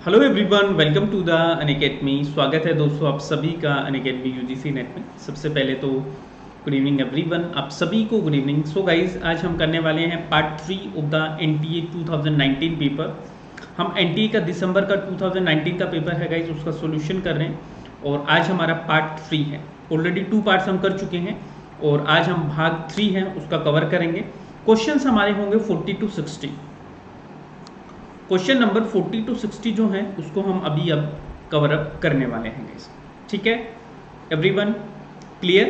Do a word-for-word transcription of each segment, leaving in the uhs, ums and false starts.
Hello everyone, welcome to the Unacademy. स्वागत है दोस्तों आप सभी का अनअकैडमी यूजीसी नेट में। सबसे पहले तो गुड इवनिंग एवरीवन, आप सभी को गुड इवनिंग। सो गाइज, आज हम करने वाले हैं part three of the NTA two thousand nineteen paper. हम एनटीए का दिसंबर का टू थाउजेंड नाइनटीन का पेपर है गाइज, उसका सोल्यूशन कर रहे हैं और आज हमारा पार्ट थ्री है। ऑलरेडी टू पार्ट्स हम कर चुके हैं और आज हम भाग थ्री है उसका कवर करेंगे। क्वेश्चन हमारे होंगे forty two sixty. Question number forty two sixty जो है उसको हम अभी अब कवर अप करने वाले हैं गाइस। ठीक है एवरीवन, क्लियर?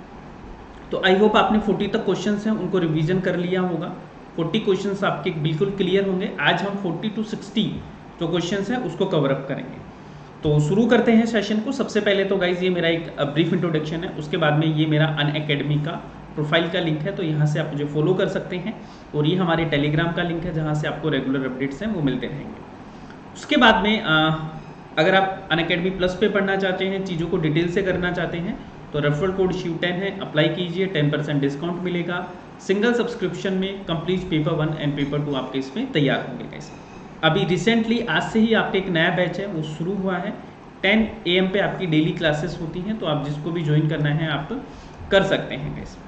तो आई होप आपने फोर्टी तक क्वेश्चंस हैं उनको रिवीजन कर लिया होगा। फोर्टी क्वेश्चंस आपके बिल्कुल क्लियर होंगे। आज हम फोर्टी टू सिक्सटी जो क्वेश्चंस हैं उसको कवर अप करेंगे। तो शुरू करते हैं सेशन को। सबसे पहले तो गाइज ये मेरा एक ब्रीफ इंट्रोडक्शन है, उसके बाद में ये मेरा अनअकैडमी का प्रोफाइल का लिंक है, तो यहाँ से आप मुझे फॉलो कर सकते हैं। और ये हमारे टेलीग्राम का लिंक है जहाँ से आपको रेगुलर अपडेट्स हैं वो मिलते रहेंगे। उसके बाद में आ, अगर आप अनअकैडमी प्लस पे पढ़ना चाहते हैं, चीज़ों को डिटेल से करना चाहते हैं, तो रेफरल कोड शिव टेन है, अप्लाई कीजिए, टेन परसेंट डिस्काउंट मिलेगा। सिंगल सब्सक्रिप्शन में complete paper one and paper two आपके इसमें तैयार होंगे गाइस। अभी रिसेंटली आज से ही आपका एक नया बैच है वो शुरू हुआ है। टेन ए एम पे आपकी डेली क्लासेस होती हैं, तो आप जिसको भी ज्वाइन करना है आप कर सकते हैं गाइस।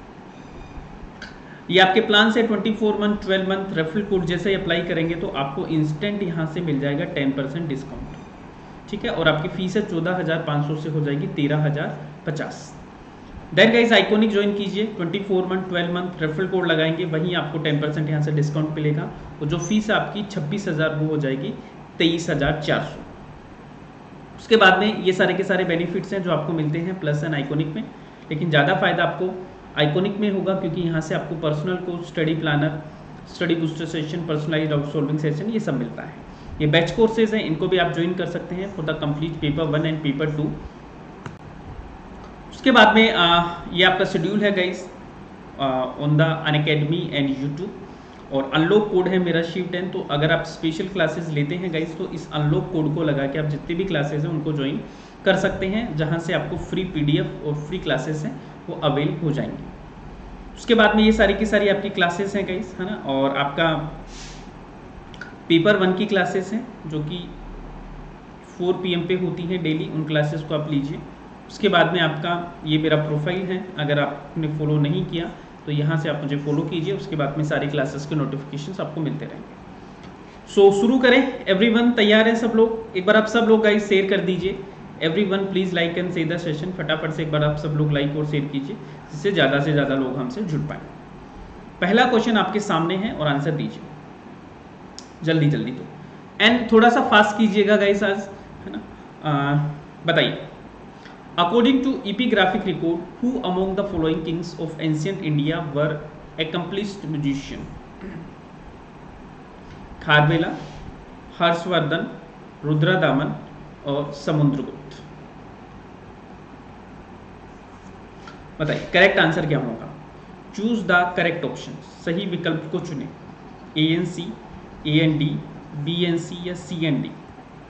ये आपके प्लान से twenty four month twelve month referral code जैसे ही अप्लाई करेंगे तो आपको इंस्टेंट यहाँ से मिल जाएगा टेन परसेंट डिस्काउंट। ठीक है, और आपकी फीस है चौदह हज़ार पाँच सौ से हो जाएगी तेरह हज़ार पचास। देन गाइस आइकॉनिक ज्वाइन कीजिए, twenty four month twelve month referral code लगाएंगे, वहीं आपको टेन परसेंट यहाँ से डिस्काउंट मिलेगा। और जो फीस है आपकी छब्बीस हज़ार वो हो जाएगी तेईस हज़ार चार सौ। उसके बाद में ये सारे के सारे बेनिफिट्स हैं जो आपको मिलते हैं प्लस एंड आइकॉनिक में, लेकिन ज़्यादा फायदा आपको आइकॉनिक में होगा क्योंकि यहाँ से आपको personal course, study planner, study booster session, personalised doubt solving session ये सब मिलता है। ये बैच कोर्सेज हैं, इनको भी आप ज्वाइन कर सकते हैं for the complete paper one and paper two. उसके बाद में आ, ये आपका शेड्यूल है guys on the Unacademy and YouTube. और अनलॉक कोड है मेरा शिव टेन, तो अगर आप स्पेशल क्लासेस लेते हैं गाइस तो इस अनलॉक कोड को लगा के आप जितनी भी क्लासेस हैं उनको ज्वाइन कर सकते हैं, जहाँ से आपको फ्री पीडीएफ और फ्री क्लासेस हैं वो अवेल हो जाएंगे। उसके बाद में ये सारी की सारी आपकी क्लासेस हैं गाइस, है ना। और आपका पेपर वन की क्लासेस हैं जो कि फोर पी एम पे होती हैं डेली, उन क्लासेस को आप लीजिए। उसके बाद में आपका ये मेरा प्रोफाइल है, अगर आपने फॉलो नहीं किया तो यहाँ से आप मुझे फॉलो कीजिए। उसके बाद में सारी क्लासेस के नोटिफिकेशंस आपको मिलते रहेंगे। सो so, शुरू करें एवरीवन, तैयार हैं सब लोग? एक बार आप सब लोग गाइस शेयर कर दीजिए। Everyone please like and say the session. फटाफट से एक बार आप सब लोग लाइक और शेयर कीजिए जिससे ज़्यादा से ज़्यादा लोग हमसे जुड़ पाए। पहला क्वेश्चन आपके सामने है और आंसर दीजिए जल्दी जल्दी, तो एंड थोड़ा सा फास्ट कीजिएगा गाइस आज, है ना। बताइए, according to epigraphic record who among the following kings of ancient India were accomplished musician? Kharavela, Harshavardhan, Rudradaman और समुद्रगुप्त। बताइए करेक्ट आंसर क्या होगा? चूज द करेक्ट ऑप्शन, सही विकल्प को चुने। A and C, A and D, B and C या सी एन डी।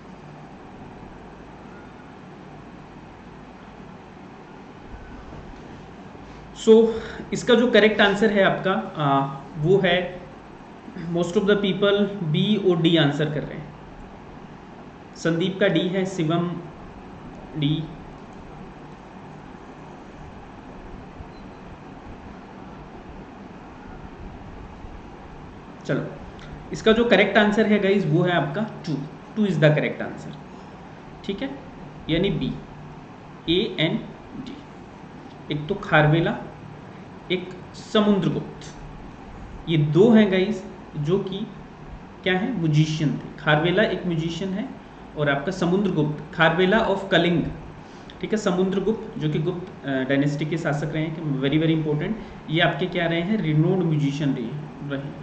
सो इसका जो करेक्ट आंसर है आपका आ, वो है, most of the people B और डी आंसर कर रहे हैं। संदीप का डी है, शिवम डी, चलो इसका जो करेक्ट आंसर है गाइज वो है आपका two. Two is the correct answer. ठीक है, यानी बी, ए एन डी। एक तो खारवेला, एक समुद्रगुप्त, ये दो हैं गाइज जो कि क्या है, म्यूजिशियन थे। खारवेला एक म्यूजिशियन है और आपका समुद्रगुप्त, खारवेला ऑफ कलिंग, ठीक है, समुद्रगुप्त जो कि गुप्त डायनेस्टी के शासक रहे हैं, वेरी वेरी इंपॉर्टेंट। ये आपके क्या रहे हैं, रिनोन्ड म्यूजिशियन रहे रहे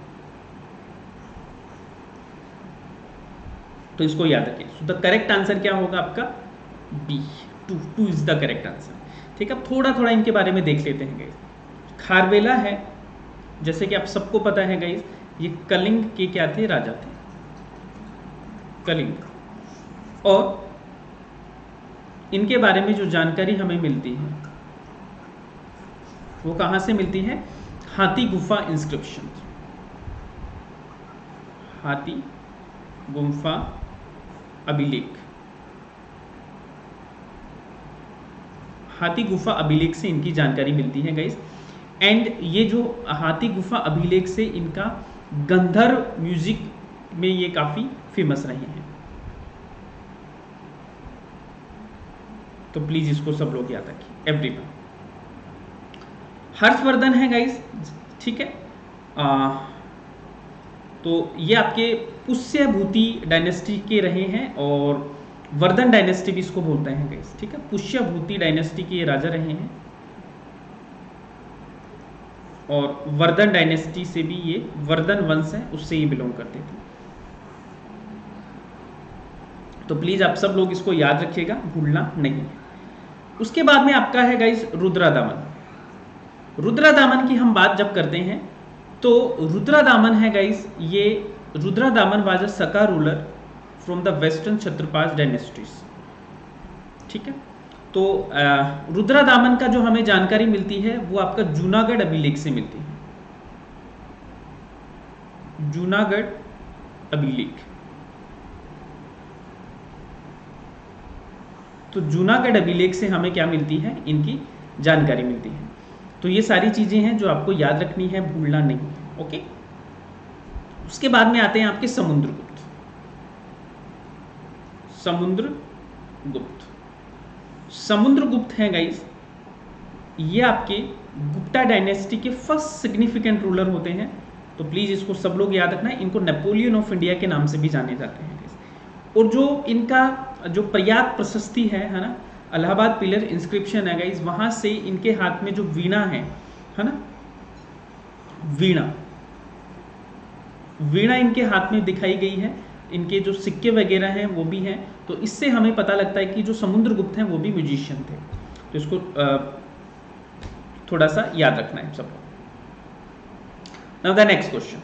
तो इसको याद रखिए। सो द करेक्ट आंसर क्या होगा आपका? B, two. Two is the correct answer. ठीक है, अब थोड़ा थोड़ा इनके बारे में देख लेते हैं गाइस। खारवेला है, जैसे कि आप सबको पता है गाइस, ये कलिंग के क्या थे, राजा थे, कलिंग। और इनके बारे में जो जानकारी हमें मिलती है वो कहाँ से मिलती है? हाथी गुफा इंस्क्रिप्शन, हाथी गुफा अभिलेख, हाथी गुफा अभिलेख से इनकी जानकारी मिलती है गाइस। एंड ये जो हाथी गुफा अभिलेख से इनका गंधर्व म्यूजिक में ये काफी फेमस रहे हैं। तो प्लीज इसको सब लोग याद रखिए एवरीवन। हर्षवर्धन है गाइस, ठीक है। आ, तो ये आपके पुष्यभूति डायनेस्टी के रहे हैं और वर्धन डायनेस्टी भी इसको बोलते हैं गाइस, ठीक है। पुष्यभूति डायनेस्टी के ये राजा रहे हैं और वर्धन डायनेस्टी से भी ये वर्धन वंश है उससे ये बिलोंग करते थे। तो प्लीज आप सब लोग इसको याद रखिएगा, भूलना नहीं। उसके बाद में आपका है गाइस रुद्रादामन। रुद्रादामन की हम बात जब करते हैं तो रुद्रादामन है गाइस, ये रुद्रादामन was a Saka ruler from the western Kshatrapas dynasties, ठीक है। तो रुद्रादामन का जो हमें जानकारी मिलती है वो आपका जूनागढ़ अभिलेख से मिलती है, जूनागढ़ अभिलेख। तो जूनागढ़ अभिलेख से हमें क्या मिलती है, इनकी जानकारी मिलती है। तो ये सारी चीजें हैं जो आपको याद रखनी है, भूलना नहीं है, ओके। उसके बाद में आते हैं आपके समुद्रगुप्त। समुद्रगुप्त समुद्रगुप्त हैं गाइस, ये आपके गुप्ता डायनेस्टी के फर्स्ट सिग्निफिकेंट रूलर होते हैं। तो प्लीज इसको सब लोग याद रखना है। इनको नेपोलियन ऑफ इंडिया के नाम से भी जाने जाते हैं गाइस। और जो इनका जो प्रयाग प्रशस्ति है है ना, इलाहाबाद पिलर इंस्क्रिप्शन है गाइस, वहां से इनके हाथ में जो वीणा है है ना, वीणा वीणा इनके हाथ में दिखाई गई है। इनके जो सिक्के वगैरह हैं वो भी हैं। तो इससे हमें पता लगता है कि जो समुद्रगुप्त हैं वो भी म्यूजिशियन थे। तो इसको थोड़ा सा याद रखना है सबको। Now the next question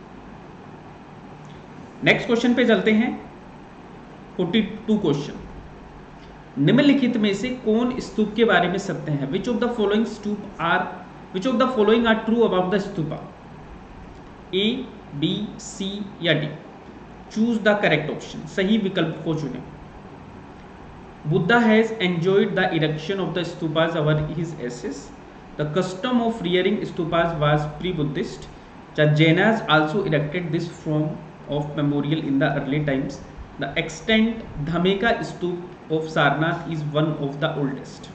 next question पे चलते हैं। बयालीस क्वेश्चन। निम्नलिखित में से कौन स्तूप के बारे में सत्य है? Which of the following stupa are which of the following are true about the stupa? A, B, C या D? Choose the correct option, सही विकल्प को चुनें। Buddha has enjoyed the erection of the stupas over his ashes. The custom of rearing stupas was pre Buddhist. The Jainas also erected this form of memorial in the early times. The extant Dhamekh stupa of Sarnath is one of the oldest.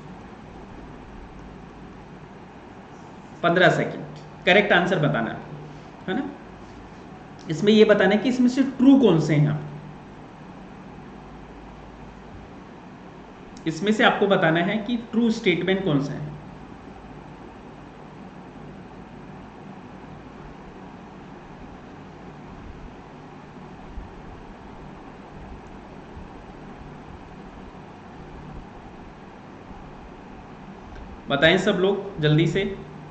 पंद्रह second correct answer बताना है ना। इसमें यह बताना है कि इसमें से ट्रू कौन से हैं। इसमें से आपको बताना है कि ट्रू स्टेटमेंट कौन सा है। बताएं सब लोग जल्दी से।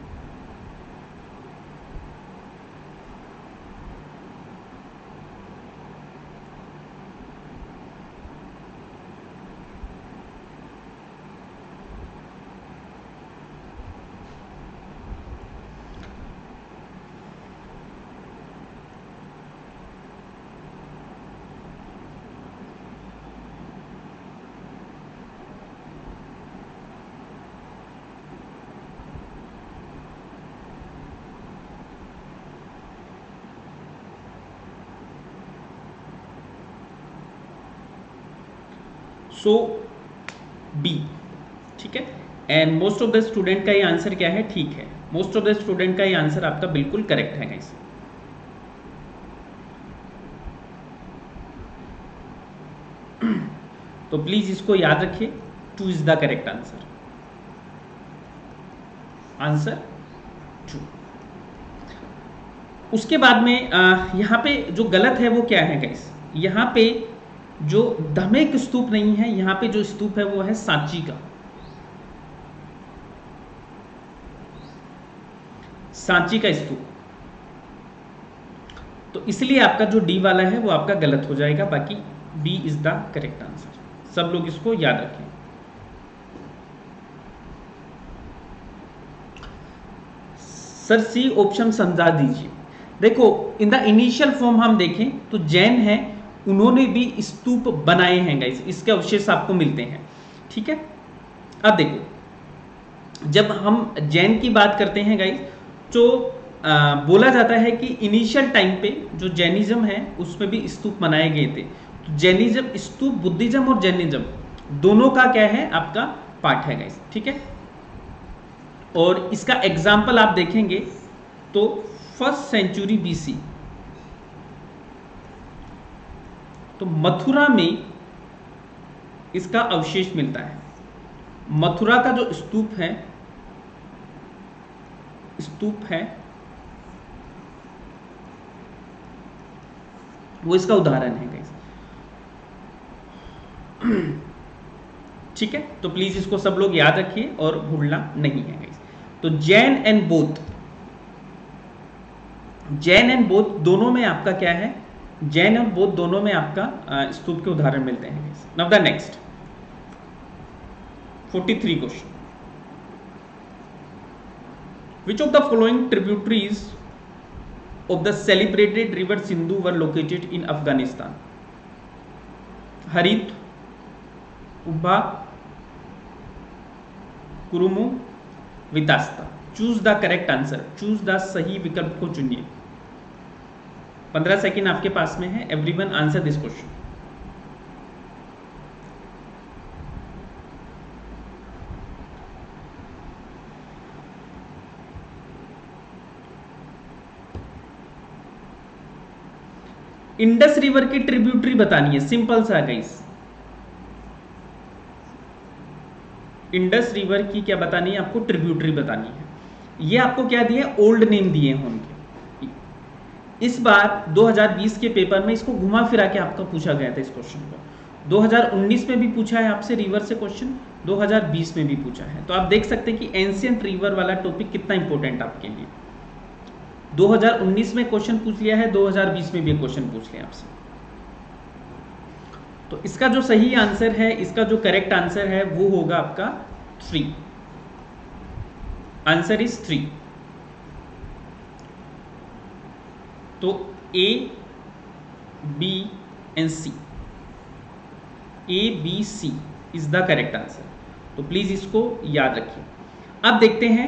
सो बी, ठीक है। And most of the student का ये आंसर क्या है? ठीक है, मोस्ट ऑफ द स्टूडेंट का ये आंसर आपका बिल्कुल करेक्ट है गाइस। तो प्लीज इसको याद रखिए, two is the correct answer. Answer two. उसके बाद में यहां पे जो गलत है वो क्या है गाइस? यहां पे जो धमेक स्तूप नहीं है, यहां पे जो स्तूप है वो है सांची का। सांची का स्तूप। तो इसलिए आपका जो डी वाला है वो आपका गलत हो जाएगा, बाकी B is the correct answer. सब लोग इसको याद रखें। सर सी ऑप्शन समझा दीजिए। देखो इन द इनिशियल फॉर्म हम देखें तो जैन है उन्होंने भी स्तूप बनाए हैं गाइस, इसके अवशेष आपको मिलते हैं। ठीक है, अब देखो जब हम जैन की बात करते हैं गाइस, तो आ, बोला जाता है कि इनिशियल टाइम पे जो जैनिज्म है उसमें भी स्तूप बनाए गए थे। तो जैनिज्म, स्तूप बुद्धिज्म और जैनिज्म दोनों का क्या है, आपका पार्ट है गाइस। ठीक है, और इसका एग्जाम्पल आप देखेंगे तो फर्स्ट सेंचुरी बीसी, तो मथुरा में इसका अवशेष मिलता है। मथुरा का जो स्तूप है, स्तूप है वो इसका उदाहरण है गाइस। ठीक है, तो प्लीज इसको सब लोग याद रखिए और भूलना नहीं है गाइस। तो जैन एंड बौद्ध, जैन एंड बौद्ध दोनों में आपका क्या है, जैन और बौद्ध दोनों में आपका स्तूप के उदाहरण मिलते हैं guys. Now the next forty-three question, which of the following tributaries of the celebrated river Sindhu were located in Afghanistan? हरित, उब्बा, कुरुमु, Vitasta. Choose the correct answer, choose the सही विकल्प को चुनिए। पंद्रह सेकेंड आपके पास में है। Everyone answer this question. Indus river की ट्रिब्यूटरी बतानी है, सिंपल सा गाइस। इंडस रिवर की क्या बतानी है आपको, ट्रिब्यूटरी बतानी है। ये आपको क्या दिए, ओल्ड नेम दिए हैं उनके। इस बार दो हज़ार बीस के पेपर में इसको घुमा फिरा के आपका पूछा गया था इस क्वेश्चन को। दो हज़ार उन्नीस में भी पूछा है आपसे रिवर से क्वेश्चन, दो हज़ार बीस में भी पूछा है। तो आप देख सकते हैं कि एंशिएंट रिवर वाला टॉपिक कितना इंपॉर्टेंट आपके लिए। दो हज़ार उन्नीस में क्वेश्चन पूछ लिया है, दो हज़ार बीस में भी क्वेश्चन पूछ लिया आपसे। तो इसका जो सही आंसर है, इसका जो करेक्ट आंसर है वो होगा आपका थ्री। Answer is three. तो A, B and C, A B C is the correct answer. तो प्लीज इसको याद रखिए। अब देखते हैं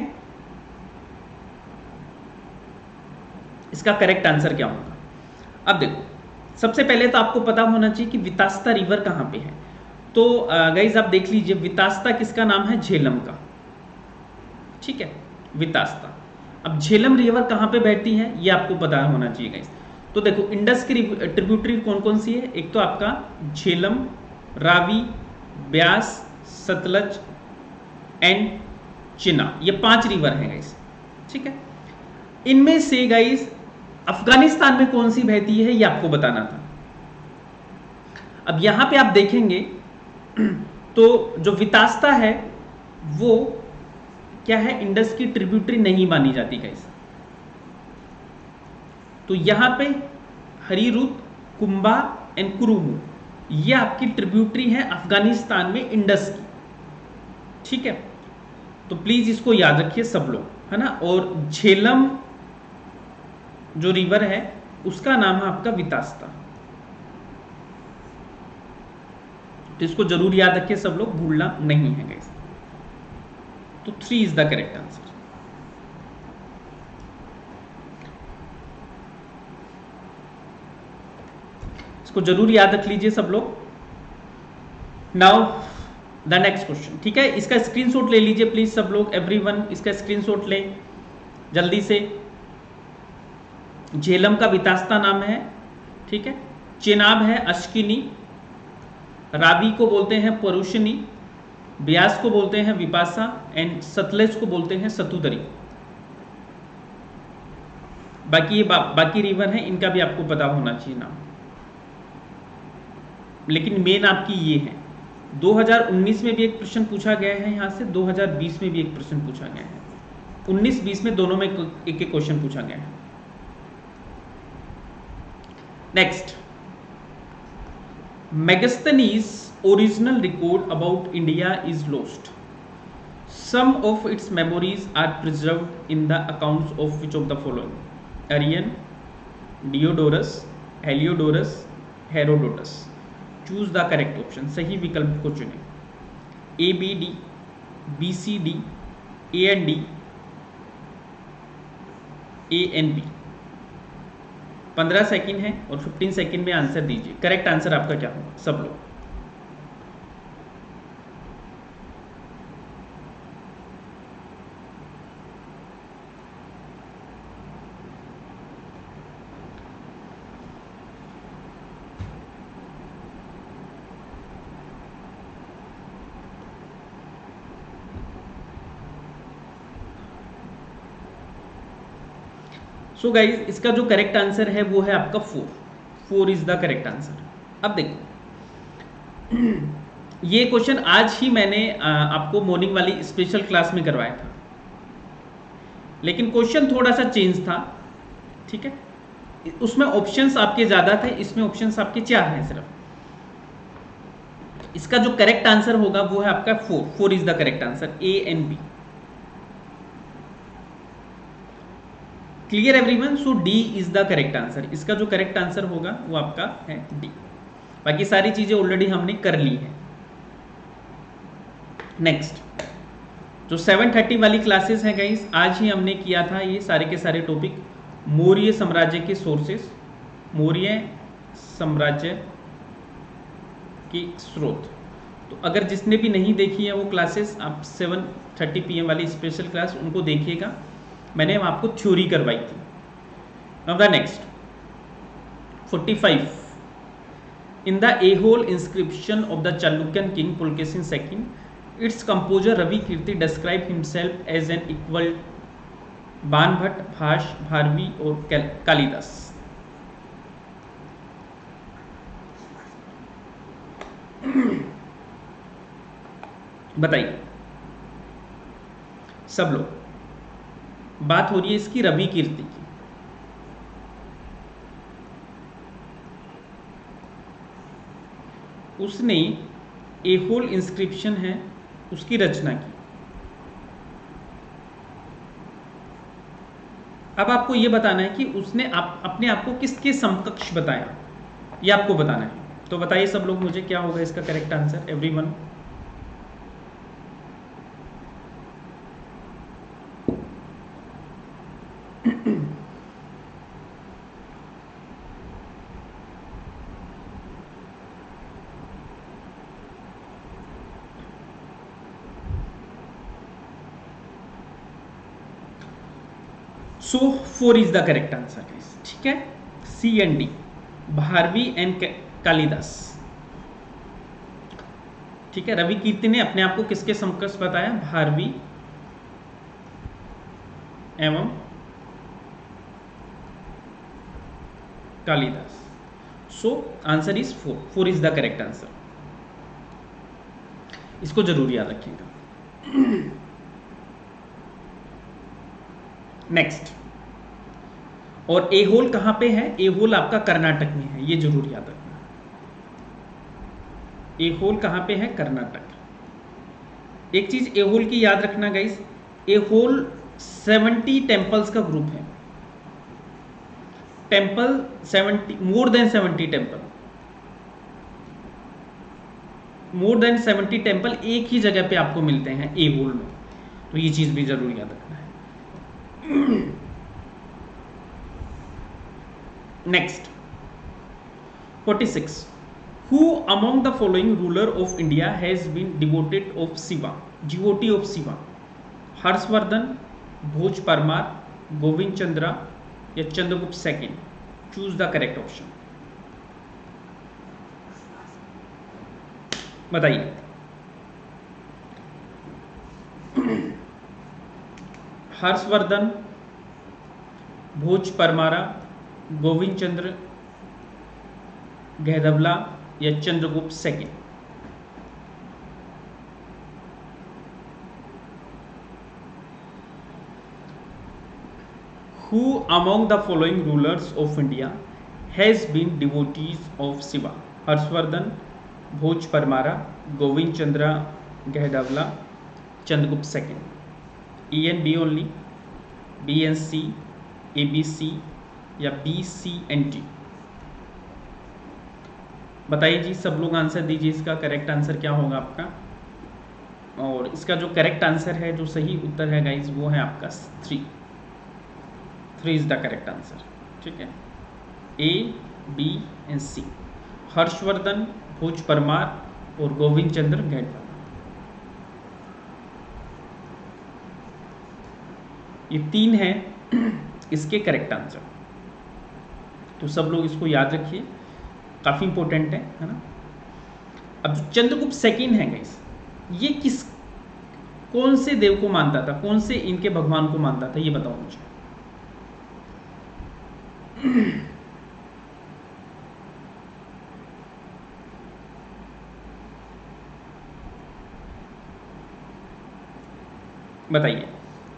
इसका करेक्ट आंसर क्या होगा। अब देखो, सबसे पहले तो आपको पता होना चाहिए कि वितास्ता रिवर कहां पे है। तो गाइज आप देख लीजिए, वितास्ता किसका नाम है, झेलम का। ठीक है, वितास्ता। अब झेलम रिवर कहां पे बहती है ये आपको पता होना चाहिए गाइज। तो देखो इंडस की ट्रिब्यूटरी कौन कौन सी है, एक तो आपका झेलम, रावी, ब्यास, सतलज एंड चिना, ये पांच रिवर हैं गाइज। ठीक है, इनमें से गाइज अफगानिस्तान में कौन सी बहती है ये आपको बताना था। अब यहां पे आप देखेंगे तो जो वितास्ता है वो क्या है, इंडस की ट्रिब्यूटरी नहीं मानी जाती गाइस। तो यहां पे हरीरुत, कुंभा एंड कुरुमु ये आपकी ट्रिब्यूटरी है अफगानिस्तान में इंडस की। ठीक है, तो प्लीज इसको याद रखिए सब लोग, है ना। और झेलम जो रिवर है उसका नाम है आपका वितास्ता। तो इसको जरूर याद रखिए सब लोग, भूलना नहीं है गाइस। तो three is the correct answer. इसको जरूर याद रख लीजिए सब लोग। Now the next question. ठीक है, इसका स्क्रीनशॉट ले लीजिए प्लीज सब लोग, एवरीवन इसका स्क्रीनशॉट लें जल्दी से। झेलम का वितास्ता नाम है। ठीक है, चेनाब है अश्किनी, रावी को बोलते हैं परुषनी, ब्यास को बोलते हैं विपासा एंड सतलेज को बोलते हैं सतुदरी। बाकी ये बा, बाकी रिवर हैं, इनका भी आपको पता होना चाहिए नाम, लेकिन मेन आपकी ये है। दो हज़ार उन्नीस में भी एक प्रश्न पूछा गया है यहां से, दो हज़ार बीस में भी एक प्रश्न पूछा गया है। उन्नीस बीस में दोनों में एक एक क्वेश्चन पूछा गया है। Next, Megasthenes' original record about India is lost. Some of its memories are preserved in the accounts of which of the following? Arrian, Diodorus, Heliodorus, Herodotus. Choose the correct option, सही विकल्प को चुनें। A B D, B C D, A and D, A and B. पंद्रह second है और fifteen second में answer दीजिए। Correct answer आपका क्या होगा सब लोग? सो so गाइज, इसका जो करेक्ट आंसर है वो है आपका four. Four is the correct answer. अब देखो, ये क्वेश्चन आज ही मैंने आपको मॉर्निंग वाली स्पेशल क्लास में करवाया था, लेकिन क्वेश्चन थोड़ा सा चेंज था, ठीक है। उसमें ऑप्शंस आपके ज्यादा थे, इसमें ऑप्शंस आपके चार हैं सिर्फ। इसका जो करेक्ट आंसर होगा वो है आपका four. Four is the correct answer, A and B. Clear everyone? So D is the correct answer. इसका जो करेक्ट आंसर होगा वो आपका है डी। बाकी सारी चीजें ऑलरेडी हमने कर ली है। नेक्स्ट, जो सेवन थर्टी वाली क्लासेस हैं गाइस, आज ही हमने किया था ये सारे के सारे टॉपिक, मौर्य साम्राज्य के सोर्सेस, मौर्य साम्राज्य के स्रोत। तो अगर जिसने भी नहीं देखी है वो क्लासेस, आप सेवन थर्टी पी एम वाली स्पेशल क्लास उनको देखिएगा। मैंने आपको थ्योरी करवाई थी। Now the next, forty five. In the Aihole inscription of the Chalukyan king Pulakeshin second, its composer Ravi Kirti describe himself as an equal Banabhatta, Bhasa, Bharavi और कालिदास। बताइए सब लोग। बात हो रही है इसकी रवि कीर्ति की। उसने एहोल इंस्क्रिप्शन है उसकी रचना की। अब आपको यह बताना है कि उसने आप अपने आप को किसके समकक्ष बताया, ये आपको बताना है। तो बताइए सब लोग मुझे, क्या होगा इसका correct answer everyone? So four is the correct answer, ठीक है। C and D, Bharavi and Kalidasa, ठीक है। रवि कीर्ति ने अपने आप को किसके समकक्ष बताया? भारवी एवं Kalidasa. So answer is four. Four is the correct answer. इसको जरूर याद रखिएगा। नेक्स्ट, और एहोल कहां पे है? एहोल आपका कर्नाटक में है, ये जरूर याद रखना। एहोल कहां पे है? कर्नाटक। एक चीज एहोल की याद रखना गाइस, एहोल सेवेंटी टेम्पल्स का ग्रुप है। Temple seventy, more than seventy temple, more than seventy temple एक ही जगह पे आपको मिलते हैं एहोल में। तो ये चीज भी जरूर याद रखना है। Next, forty six. Who among the following ruler of India has been devoted of Shiva? Devotee of Shiva? Harshavardhan, Bhoj Parmar, Govind Chandra या Chandragupta second? Choose the correct option. बताइए। हर्षवर्धन, भोज परमारा, गोविंद चंद्र गहदवला या Chandragupta second? Who among the following rulers of India has been devotees of Shiva? Harshavardhan, Bhoj Parmara, Govind Chandra Gahadavala, Chandragupta second? E and B only, B and C, A B C या B C and D? बताइए जी, सब लोग answer दीजिए, इसका correct answer क्या होगा आपका। और इसका जो करेक्ट आंसर है, जो सही उत्तर है गाइज, वो है आपका three. Three is the correct answer. ठीक है, A B and C, Harshavardhan Bhoj Parmar और गोविंद चंद्र गैडवाल, ये तीन है इसके करेक्ट आंसर। तो सब लोग इसको याद रखिए, काफी इंपॉर्टेंट है है ना। अब जो चंद्रगुप्त सेकंड है गाइस, ये किस कौन से देव को मानता था, कौन से इनके भगवान को मानता था, ये बताओ मुझे। बताइए।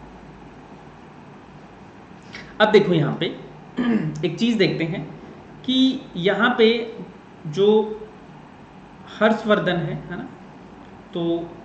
अब देखो यहां पे एक चीज देखते हैं कि यहां पे जो हर्षवर्धन है है ना, तो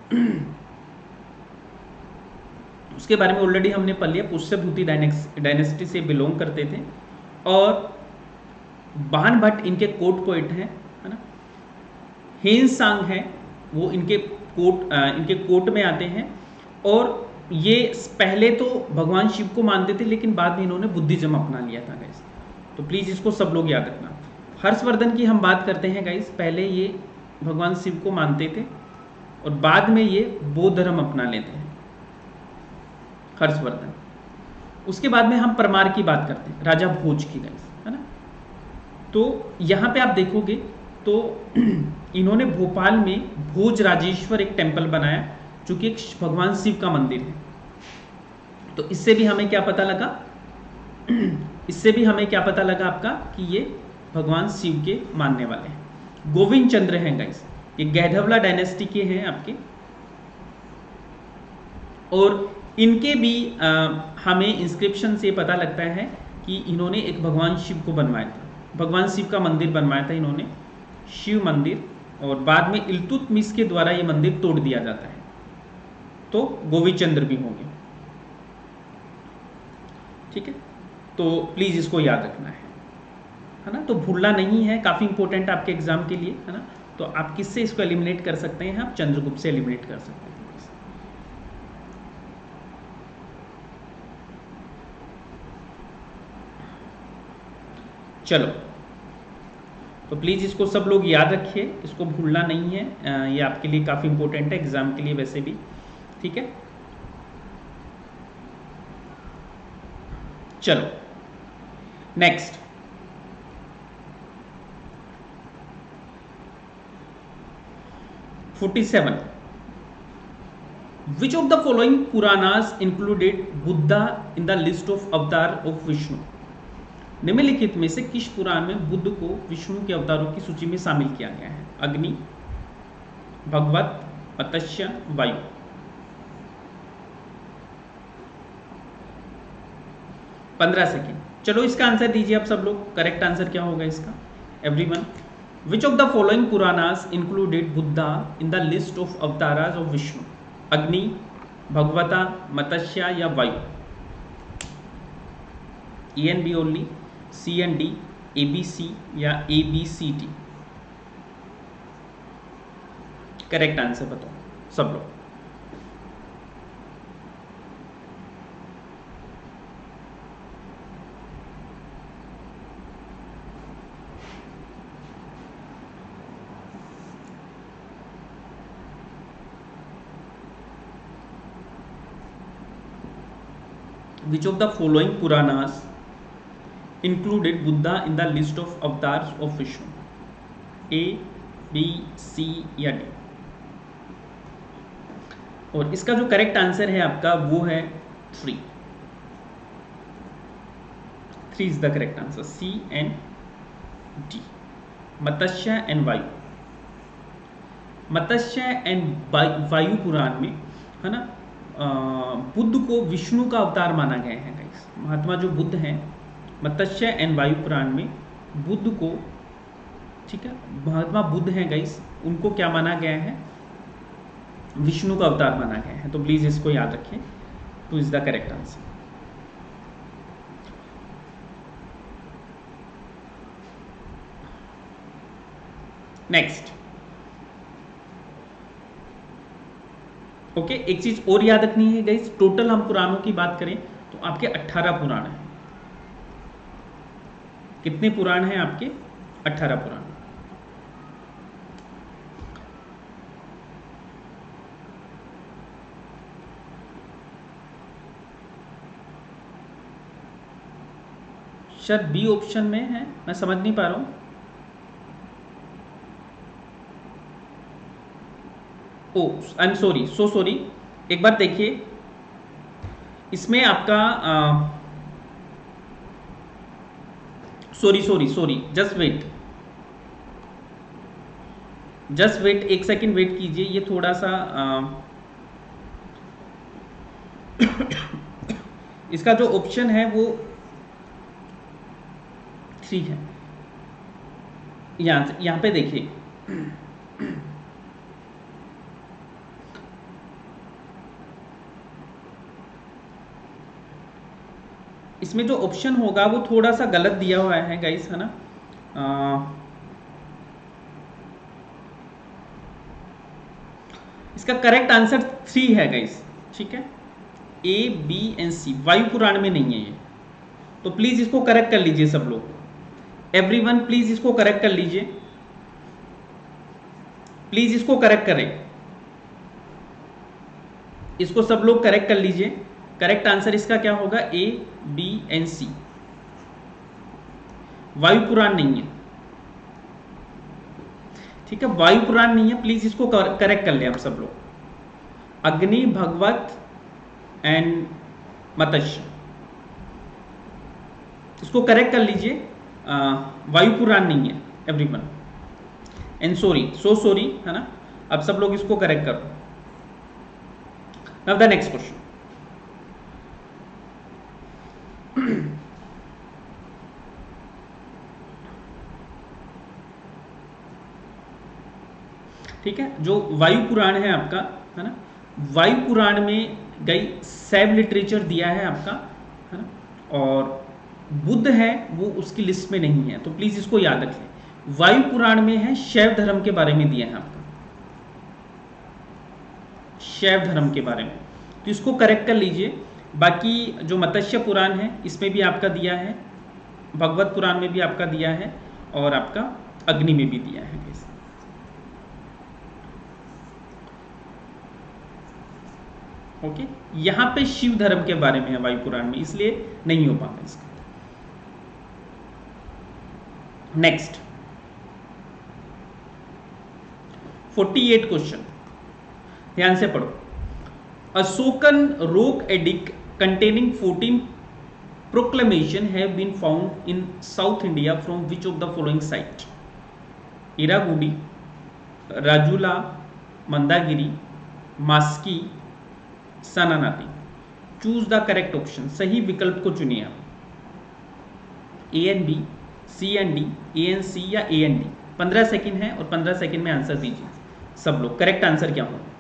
उसके बारे में ऑलरेडी हमने पढ़ लिया, पुष्यभूति डायनेस्टी से बिलोंग करते थे। और बाण भट्ट इनके कोर्ट पोएट हैं है ना। हेनसांग है वो इनके कोर्ट इनके कोर्ट में आते हैं। और ये पहले तो भगवान शिव को मानते थे, लेकिन बाद में इन्होंने बुद्धिज्म अपना लिया था गाइस। तो प्लीज इसको सब लोग याद रखना। हर्षवर्धन की हम बात करते हैं गाइस, पहले ये भगवान शिव को मानते थे और बाद में ये बौद्ध धर्म अपना लेते हैं, हर्षवर्धन। उसके बाद में हम परमार की बात करते हैं, राजा भोज की गाइस, है ना। तो यहां पे आप देखोगे तो इन्होंने भोपाल में भोज राजेश्वर एक टेंपल बनाया, जो कि एक भगवान शिव का मंदिर है। तो इससे भी हमें क्या पता लगा इससे भी हमें क्या पता लगा आपका कि ये भगवान शिव के मानने वाले हैं। गोविंद चंद्र हैं गाइस, ये गैधवला डायनेस्टी के हैं आपके। और इनके भी आ, हमें इंस्क्रिप्शन से पता लगता है कि इन्होंने एक भगवान शिव को बनवाया था, भगवान शिव का मंदिर बनवाया था इन्होंने, शिव मंदिर। और बाद में इल्तुतमिश के द्वारा ये मंदिर तोड़ दिया जाता है। तो गोविंद चंद्र भी होंगे। ठीक है, तो प्लीज इसको याद रखना है है ना। तो भूलना नहीं है, काफी इंपॉर्टेंट आपके एग्जाम के लिए, है ना। तो आप किससे इसको एलिमिनेट कर सकते हैं, आप चंद्रगुप्त से एलिमिनेट कर सकते हैं। चलो, तो प्लीज इसको सब लोग याद रखिए, इसको भूलना नहीं है, ये आपके लिए काफी इंपॉर्टेंट है एग्जाम के लिए वैसे भी। ठीक है, चलो next. Forty seven, which of the following Puranas included Buddha in the list of avatar of Vishnu. निम्नलिखित में से किस पुराण में बुद्ध को विष्णु के अवतारों की सूची में शामिल किया गया है। अग्नि, भगवत, मत्स्य, वायु। पंद्रह सेकेंड। चलो इसका आंसर दीजिए आप सब लोग, करेक्ट आंसर क्या होगा इसका। Everyone, which of the following Puranas included Buddha in the list of avatars of Vishnu. Agni, Bhagavata, Matsya या Vayu. A and B only, C and D, A B C या A B C D. Correct answer बताओ सब लोग। Which of the following Puranas included Buddha in the list of avatars of Vishnu? A, B, C या D। और इसका जो correct answer है आपका वो है three. Three is the correct answer, C and D, Matsya and Vayu. Matsya and वायु पुराण में, है ना, बुद्ध को विष्णु का अवतार माना गया है गाइस। महात्मा जो बुद्ध हैं, मत्स्य एंड वायु पुराण में बुद्ध को, ठीक है, महात्मा बुद्ध हैं गाइस, उनको क्या माना गया है, विष्णु का अवतार माना गया है। तो प्लीज इसको याद रखें, two is the correct answer. Next, okay okay, एक चीज और याद रखनी है गाइस, टोटल हम पुराणों की बात करें तो आपके अट्ठारह पुराण हैं। कितने पुराण हैं आपके? अट्ठारह पुराण। शायद बी ऑप्शन में है, मैं समझ नहीं पा रहा हूं। Oh I am sorry, so sorry, एक बार देखिए, इसमें आपका sorry sorry sorry just wait, just wait, एक सेकंड वेट कीजिए, ये थोड़ा सा आ, इसका जो ऑप्शन है वो थ्री है। यहां यहां पे देखिए, इसमें जो ऑप्शन होगा वो थोड़ा सा गलत दिया हुआ है गाइस, है ना। आ, इसका करेक्ट आंसर थ्री है गाइस, ठीक है, ए बी एंड सी, वायु पुराण में नहीं है ये, तो प्लीज इसको करेक्ट कर लीजिए सब लोग, एवरीवन प्लीज इसको करेक्ट कर लीजिए, प्लीज इसको करेक्ट करें, इसको सब लोग करेक्ट कर लीजिए। करेक्ट आंसर इसका क्या होगा? ए बी एंड सी, वायु पुराण नहीं है, ठीक है, वायु पुराण नहीं है, प्लीज इसको करेक्ट कर ले आप सब लोग। अग्नि, भगवत एंड मत्स्य, इसको करेक्ट कर लीजिए, वायु पुराण नहीं है everyone, and sorry, so sorry, है ना। अब सब लोग इसको करेक्ट करो। नाउ द नेक्स्ट क्वेश्चन, ठीक है, जो वायु पुराण है आपका, है ना, वायु पुराण में गई शैव लिटरेचर दिया है आपका, है ना, और बुद्ध है वो उसकी लिस्ट में नहीं है, तो प्लीज इसको याद रखें। वायु पुराण में है शैव धर्म के बारे में दिया है आपका, शैव धर्म के बारे में, तो इसको करेक्ट कर लीजिए। बाकी जो मत्स्य पुराण है इसमें भी आपका दिया है, भगवत पुराण में भी आपका दिया है, और आपका अग्नि में भी दिया है। ओके, यहां पे शिव धर्म के बारे में है वायु पुराण में, इसलिए नहीं हो पाता इसका। नेक्स्ट, अड़तालीस क्वेश्चन, ध्यान से पढ़ो। Ashokan rock edict containing fourteen proclamation have been found in South India from which of the following site? Iragudi, Rajula, Mandagiri, Maski, Sananati. Choose the correct option, सही विकल्प को चुनिए आप। A and B, C and D, A and C या A and D. पंद्रह second है और पंद्रह सेकंड में आंसर दीजिए सब लोग। करेक्ट आंसर क्या होगा?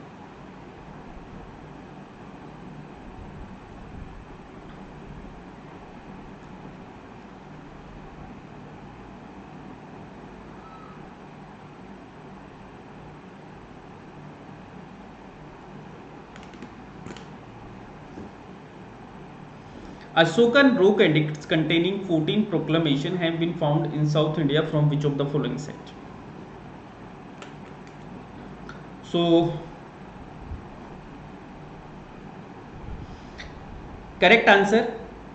Ashokan rock edicts containing fourteen proclamation have been found in South India from which of the following site? So, correct answer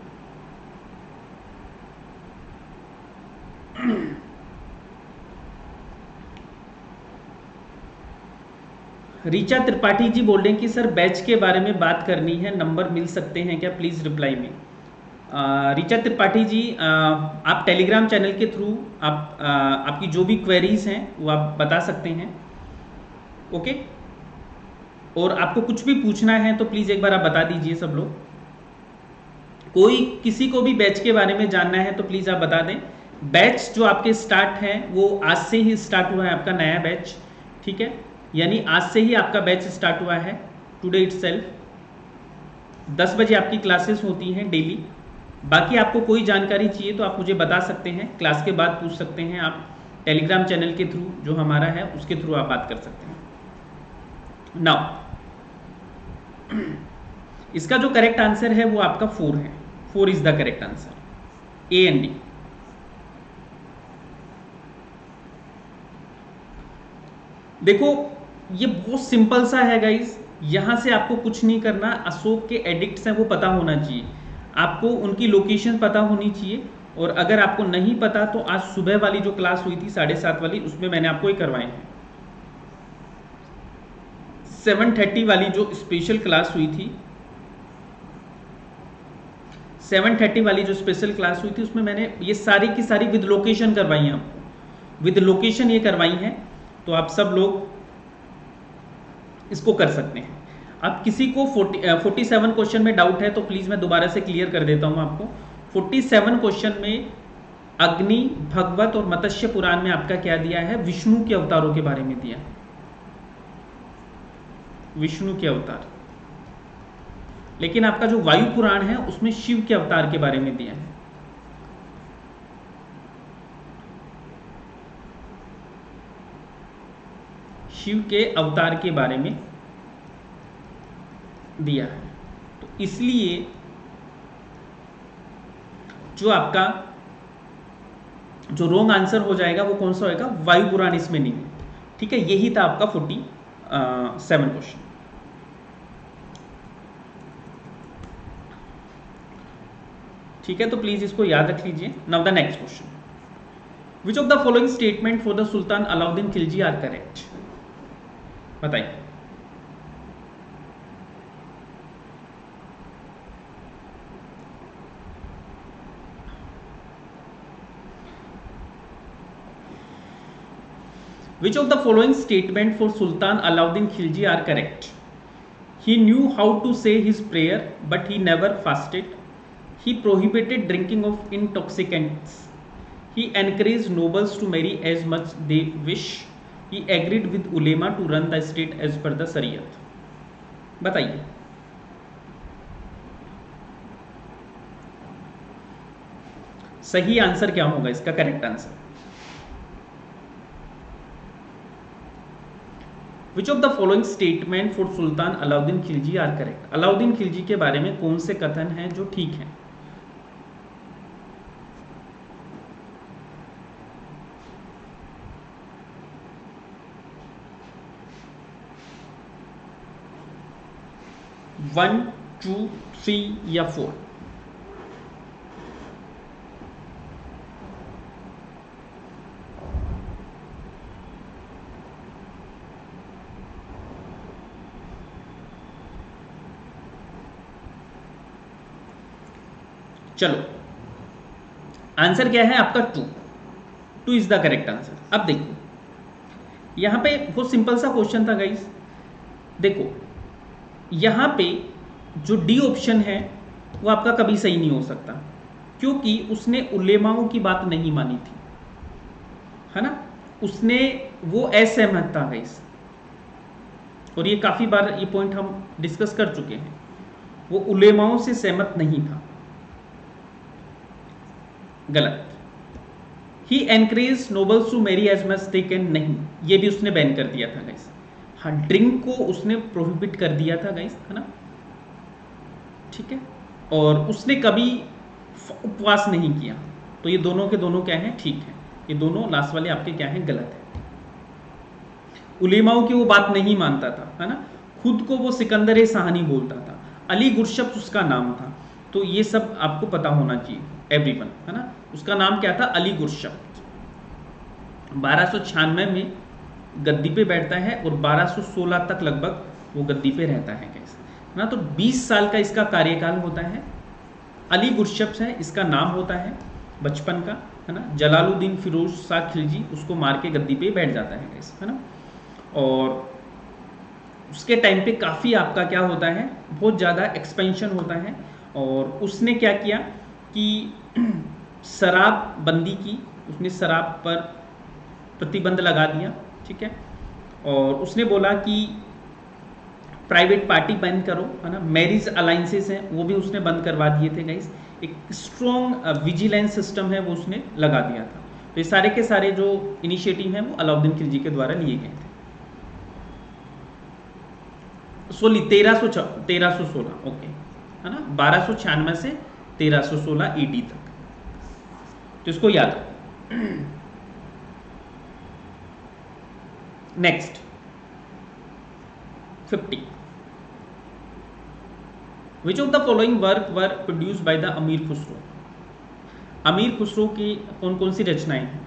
Richa Tripathi ji बोल रहे हैं कि सर बैच के बारे में बात करनी है, नंबर मिल सकते हैं क्या? प्लीज रिप्लाई में। रीचा त्रिपाठी जी, आ, आप टेलीग्राम चैनल के थ्रू आप आ, आपकी जो भी क्वेरीज हैं वो आप बता सकते हैं, ओके। और आपको कुछ भी पूछना है तो प्लीज एक बार आप बता दीजिए सब लोग। कोई किसी को भी बैच के बारे में जानना है तो प्लीज आप बता दें। बैच जो आपके स्टार्ट है वो आज से ही स्टार्ट हुआ है, आपका नया बैच, ठीक है, यानी आज से ही आपका बैच स्टार्ट हुआ है, टुडे इटसेल्फ। दस बजे आपकी क्लासेस होती हैं डेली। बाकी आपको कोई जानकारी चाहिए तो आप मुझे बता सकते हैं, क्लास के बाद पूछ सकते हैं आप, टेलीग्राम चैनल के थ्रू जो हमारा है उसके थ्रू आप बात कर सकते हैं। नाउ इसका जो करेक्ट आंसर है वो आपका फोर है। Four is the correct answer, A and D. देखो ये बहुत सिंपल सा है गाइस, यहां से आपको कुछ नहीं करना। अशोक के एडिक्ट्स हैं वो पता होना चाहिए, आपको उनकी लोकेशन पता होनी चाहिए। और अगर आपको नहीं पता तो आज सुबह वाली जो क्लास हुई थी साढ़े सात वाली, उसमें मैंने आपको ये करवाए हैं। सेवन थर्टी वाली जो स्पेशल क्लास हुई थी, सेवन थर्टी वाली जो स्पेशल क्लास हुई थी उसमें मैंने ये सारी की सारी विद लोकेशन करवाई है आपको, विद लोकेशन ये करवाई है। तो आप सब लोग इसको कर सकते हैं। अब किसी को फोर्टी सेवन क्वेश्चन में डाउट है तो प्लीज मैं दोबारा से क्लियर कर देता हूं आपको। फोर्टी सेवन क्वेश्चन में अग्नि, भगवत और मत्स्य पुराण में आपका क्या दिया है, विष्णु के अवतारों के बारे में दिया है, विष्णु के अवतार। लेकिन आपका जो वायु पुराण है उसमें शिव के अवतार के बारे में दिया है। शिव के अवतार के बारे में दिया है। तो इसलिए जो आपका जो रॉन्ग आंसर हो जाएगा वो कौन सा होएगा, वायु पुराण इसमें नहीं है। ठीक है, यही था आपका फोर्टी सेवन क्वेश्चन। ठीक है, तो प्लीज इसको याद रख लीजिए। Now the next question, which of the following statement for the sultan Alauddin Khilji are correct. बताइए। Which of the following statement for Sultan Alauddin Khilji are correct? He knew how to say his prayer, but he never fasted. He prohibited drinking of intoxicants. He encouraged nobles to marry as much they wish. He agreed with ulema to run the state as per the Shariat. बताइए। सही answer क्या होगा इसका, correct answer. Which of the following statement for sultan Alauddin Khilji are correct. Alauddin Khilji के बारे में कौन से कथन हैं जो ठीक हैं। वन, टू, थ्री या फोर। चलो आंसर क्या है आपका, two. Two is the correct answer. अब देखो यहां पे बहुत सिंपल सा क्वेश्चन था गाइस। देखो यहां पे जो डी ऑप्शन है वो आपका कभी सही नहीं हो सकता, क्योंकि उसने उलेमाओं की बात नहीं मानी थी, है ना। उसने वो असहमत था गाइस, और ये काफी बार ये पॉइंट हम डिस्कस कर चुके हैं। वो उलेमाओं से सहमत नहीं था, गलत। ही encourage nobles to marry as much they can, नहीं, ये भी उसने बैन कर दिया था गाइस। हाँ, ड्रिंक को उसने प्रोहिबिट कर दिया था गाइस, है ना। ठीक है, और उसने कभी उपवास नहीं किया। तो ये दोनों के दोनों क्या हैं, ठीक है। ये दोनों लास्ट वाले आपके क्या हैं, गलत है। उलेमाओं की वो बात नहीं मानता था, है ना। खुद को वो सिकंदर सहानी बोलता था, अली गुरशब्द उसका नाम था। तो ये सब आपको पता होना चाहिए एवरीवन, है ना। उसका नाम क्या था, अली गुरशब्द। बारह सौ छियानवे में गद्दी पे बैठता है और बारह सौ सोलह तक लगभग वो गद्दी पे रहता है कैसे, है ना। तो बीस साल का इसका कार्यकाल होता है। अली गुरशब्द है इसका नाम होता है बचपन का, है ना। जलालुद्दीन फिरोज शाह खिलजी उसको मार के गद्दी पे बैठ जाता है कैसे, है ना। और उसके टाइम पे काफ़ी आपका क्या होता है, बहुत ज़्यादा एक्सपेंशन होता है। और उसने क्या किया कि शराब बंदी की, उसने शराब पर प्रतिबंध लगा दिया, ठीक है। और उसने बोला कि प्राइवेट पार्टी बंद करो, है ना। मैरिज अलाइंसेस हैं वो भी उसने बंद करवा दिए थे गाइस। एक स्ट्रॉन्ग विजिलेंस सिस्टम है वो उसने लगा दिया था। तो ये सारे के सारे जो इनिशिएटिव हैं वो अलाउद्दीन खिलजी के द्वारा लिए गए थे। सोली तेरह सौ तेरह सौ सोलह ओके है ना, बारह सौ छियानवे से तेरह सौ सोलह ईडी तक, तो इसको याद रखो। Next fifty, which of the following work were produced by the Amir Khusro. अमीर खुसरो की कौन कौन सी रचनाएं हैं?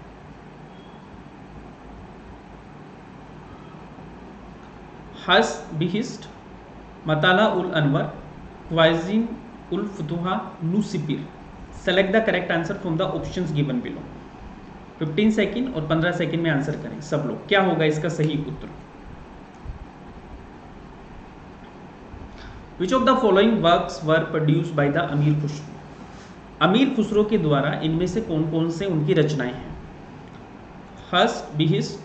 Hasht Bihisht, Matla ul Anwar, Khazain ul Futuh, Nuh Sipihr. Select the correct answer from the options given below. Fifteen second और पंद्रह सेकेंड में आंसर करें सब लोग, क्या होगा इसका सही उत्तर। Which of the following works were produced by the Amir Khusro. अमीर खुसरो के द्वारा इनमें से कौन कौन से उनकी रचनाएं हैं? हस बिहिस्ट,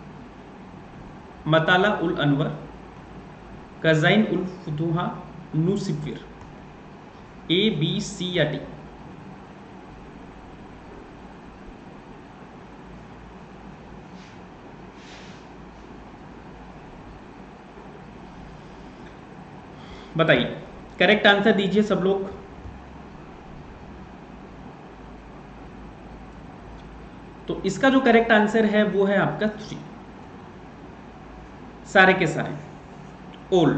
मताला उल अनवर, कज़ाइन उल फुतुहा, नुसिफिर। ए बी सी या डी? बताइए, करेक्ट आंसर दीजिए सब लोग। तो इसका जो करेक्ट आंसर है वो है आपका थ्री, सारे के सारे ओल्ड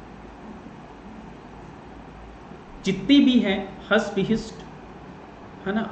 जितनी भी हैं, हस बिहिस्ट है ना,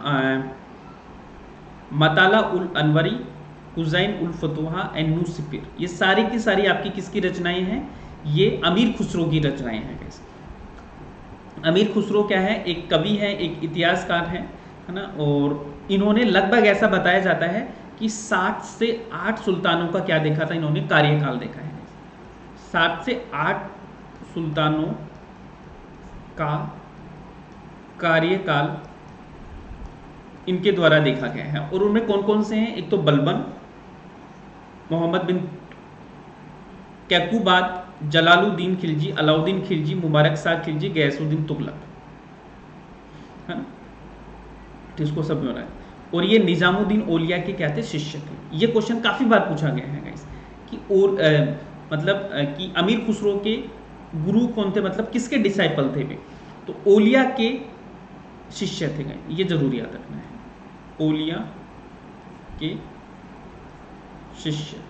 मताला उल अनवरी, कुज़ाइन उल फतुहा एंड नुसिफिर, ये सारी की सारी आपकी किसकी रचनाएं हैं? ये अमीर खुसरो की रचनाएं हैं। अमीर खुसरो क्या है? एक कवि है, एक इतिहासकार है है ना, और इन्होंने लगभग ऐसा बताया जाता है कि सात से आठ सुल्तानों का क्या देखा था इन्होंने? कार्यकाल देखा है। सात से आठ सुल्तानों का कार्यकाल इनके द्वारा देखा गया है, और उनमें कौन कौन से हैं? एक तो बलबन, मोहम्मद बिन कैकुबाद, जलालुद्दीन खिलजी, अलाउद्दीन खिलजी, मुबारक शाह खिलजी, गयासुद्दीन तुगलक, है ना, तो इसको सब में हो रहा है। और ये निजामुद्दीन औलिया के क्या थे? शिष्य थे। ये क्वेश्चन काफी बार पूछा गया है गाइस कि और आ, मतलब आ, कि अमीर खुसरो के गुरु कौन थे, मतलब किसके डिसाइपल थे वे? तो औलिया के शिष्य थे गाइस, ये जरूर याद रखना है, औलिया के शिष्य।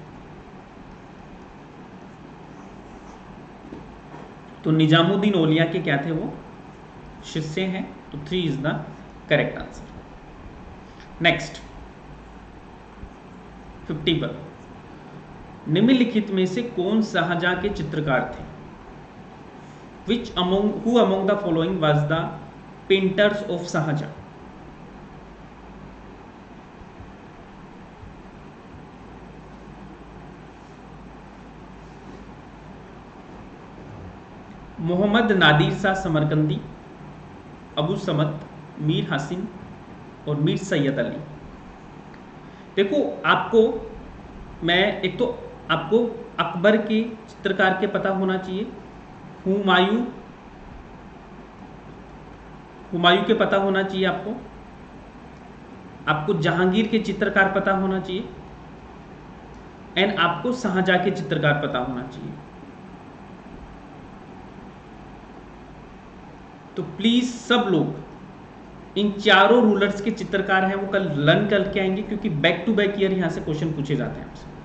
तो निजामुद्दीन औलिया के क्या थे? वो शिष्य हैं। तो three is the correct answer. Next fifty पर, निम्नलिखित में से कौन शाहजहां के चित्रकार थे? Which among who among the following was the painters of Shah Jahan? Mohammad Nadir Shah Samarkandi, Abu Samad, Mir Hasin और मीर सैयद अली। देखो, आपको मैं एक तो आपको अकबर के चित्रकार के पता होना चाहिए, हुमायूं हुमायूं के पता होना चाहिए, आपको आपको जहांगीर के चित्रकार पता होना चाहिए, एंड आपको शाहजहां के चित्रकार पता होना चाहिए। तो प्लीज सब लोग इन चारों रूलर्स के चित्रकार हैं वो कल लर्न करके आएंगे, क्योंकि बैक टू बैक ईयर यहां से क्वेश्चन पूछे जाते हैं आपसे,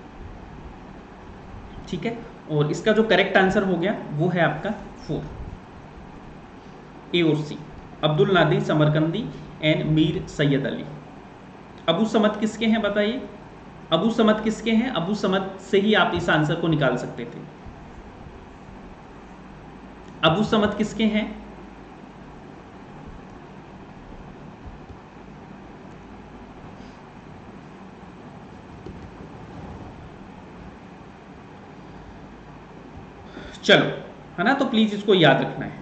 ठीक है। और इसका जो करेक्ट आंसर हो गया वो है आपका फोर, ए और सी, अब्दुल नादिर समरकंदी एंड मीर सैयद अली। अबू समद किसके हैं बताइए? अबू समद किसके हैं? अबू समद से ही आप इस आंसर को निकाल सकते थे। अबू समद किसके हैं? चलो, है ना, तो प्लीज इसको याद रखना है।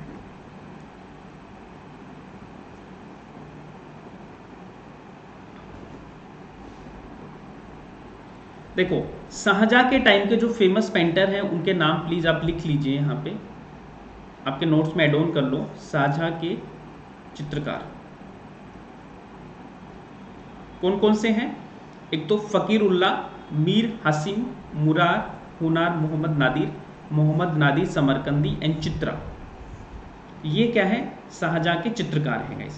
देखो, शाहजहां के टाइम के जो फेमस पेंटर हैं उनके नाम प्लीज आप लिख लीजिए, यहां पे आपके नोट्स में एड ऑन कर लो। शाहजहां के चित्रकार कौन कौन से हैं? एक तो फ़कीरुल्लाह, मीर हासिम, मुरार, हुनार मोहम्मद नादिर, मोहम्मद नादिर समरकंदी एंड चित्रा। ये क्या है? शाहजहां के चित्रकार हैं गाइस।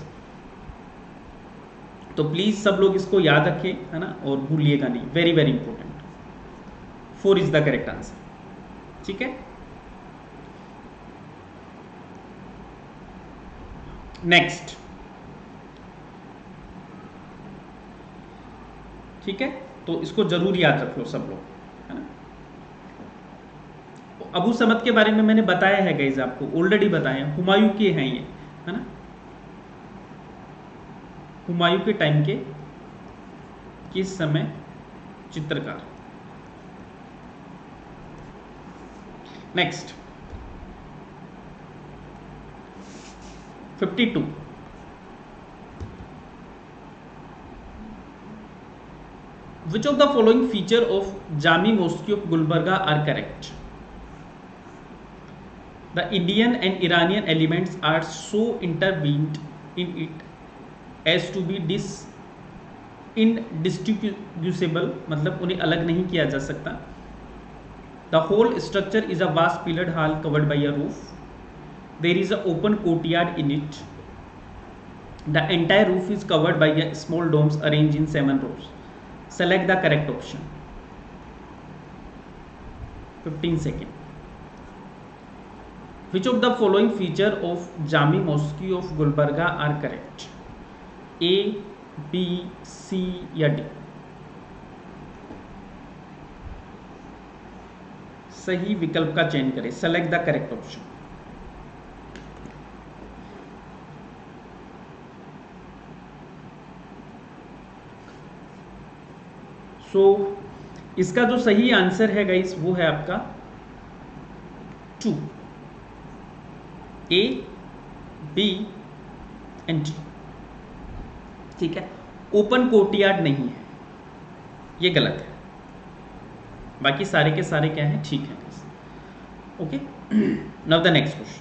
तो प्लीज सब लोग इसको याद रखें, है ना, और भूलिएगा नहीं, very very important. Four is the correct answer. ठीक है, नेक्स्ट। ठीक है, तो इसको जरूर याद रख लो सब लोग, है ना। अबू समद के बारे में मैंने बताया है गाइस, आपको ऑलरेडी बताया, हुमायूं के हैं ये, है ना, हुमायूं के टाइम के किस समय चित्रकार। Next fifty two. Which of the following feature of Jami Mosque of Gulbarga are correct? The Indian and Iranian elements are so intertwined in it as to be dis indistinguishable, मतलब उन्हें अलग नहीं किया जा सकता। The whole structure is a vast pillared hall covered by a roof. There is an open courtyard in it. The entire roof is covered by a small domes arranged in seven rows. Select the correct option. fifteen seconds. Which of the following feature of Jami Mosque of Gulbarga are correct? A, B, C या D? सही विकल्प का चयन करें। Select the correct option. So so, इसका जो सही answer है गाइस वो है आपका two, A, B and D. ठीक है, ओपन कोर्टयार्ड नहीं है, ये गलत है, बाकी सारे के सारे क्या हैं, ठीक है। Okay, now the next question.